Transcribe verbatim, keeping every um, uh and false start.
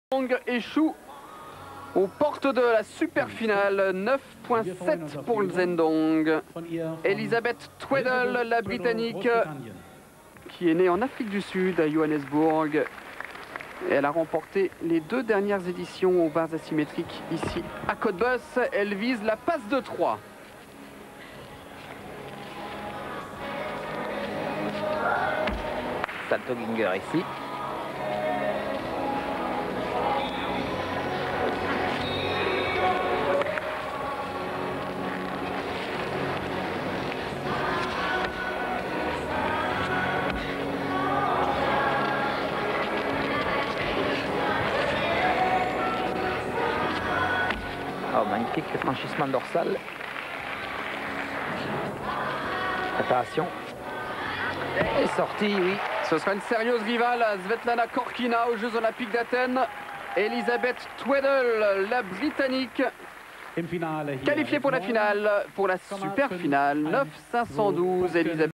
Zhendong échoue aux portes de la super finale. Neuf virgule sept pour le Zhendong. Elisabeth Tweddle, la Britannique, qui est née en Afrique du Sud, à Johannesburg. Elle a remporté les deux dernières éditions aux barres asymétriques ici à Cottbus. Elle vise la passe de trois. Salto Ginger ici. Oh, magnifique franchissement dorsal. Préparation. Et sortie, oui. Ce sera une sérieuse rivale à Svetlana Khorkina aux Jeux Olympiques d'Athènes. Elisabeth Tweddle, la Britannique, qualifiée pour la finale, pour la super finale. neuf cinq cent douze, Elisabeth.